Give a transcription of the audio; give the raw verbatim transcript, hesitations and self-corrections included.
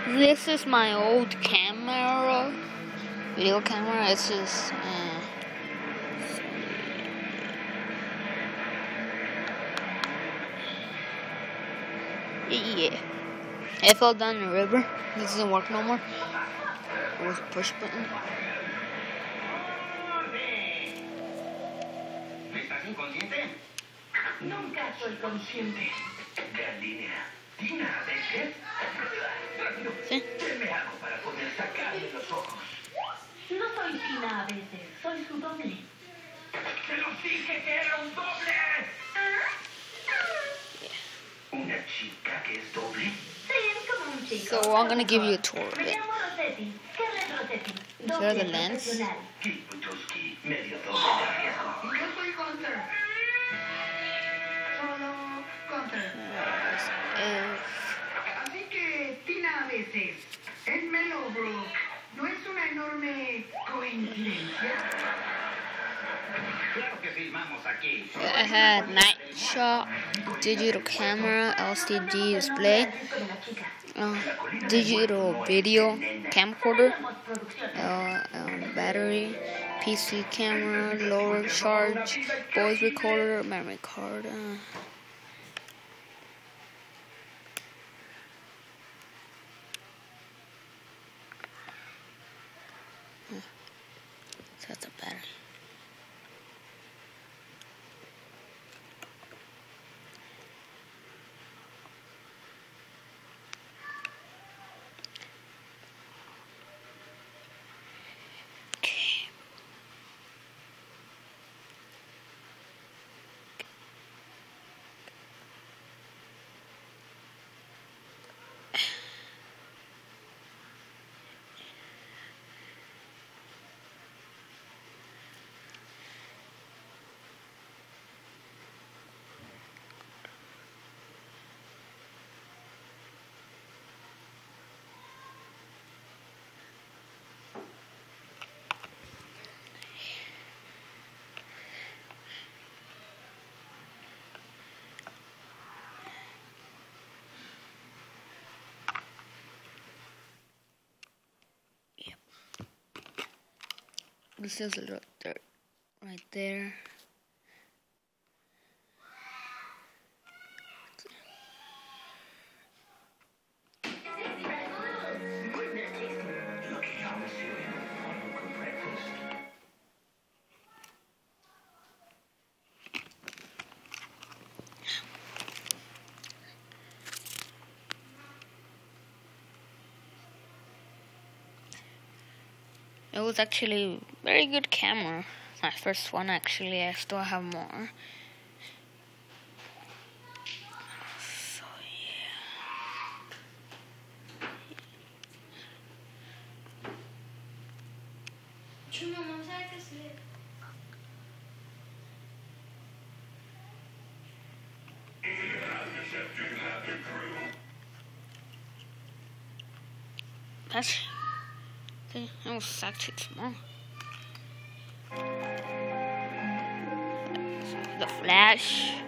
This is my old camera, video camera. It's just, uh, yeah. I fell down the river. This doesn't work no more. It was a push button. Nunca soy consciente. Gallina. Tina, ¿ves? ¿Sí? ¿Qué hago para poder sacarle los ojos? No soy Tina a veces, soy su doble. ¡Se los dije que era un doble! ¿Una chica que es doble? Sí, como un chico. So I'm gonna give you a tour of Me it. llamo Rossetti. ¿Qué es Rossetti? Is there the lens? Kipuchowski, medio doble de riesgo. Yo soy Hunter. Solo Hunter. Uh, Así que Tina a veces en Mellowbrook no es una enorme coincidencia. Claro que filmamos aquí. I had night shot, digital camera, L C D display, uh, digital video camcorder, uh, um, battery, P C camera, lower charge, voice recorder, memory card. Uh, so that's a battery. This is a little dirt right there. It was actually a very good camera. My first one, actually. I still have more. So yeah. That's. It was actually small. The flash.